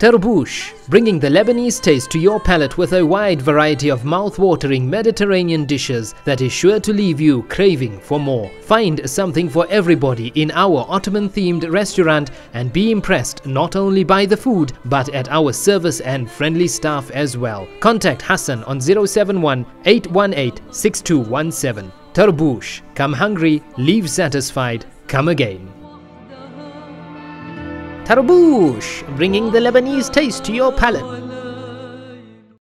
Tarbooch, bringing the Lebanese taste to your palate with a wide variety of mouth-watering Mediterranean dishes that is sure to leave you craving for more. Find something for everybody in our Ottoman-themed restaurant and be impressed not only by the food but at our service and friendly staff as well. Contact Hassan on 071 818 6217. Tarbooch, come hungry, leave satisfied, come again. Tarbooch, bringing the Lebanese taste to your palate.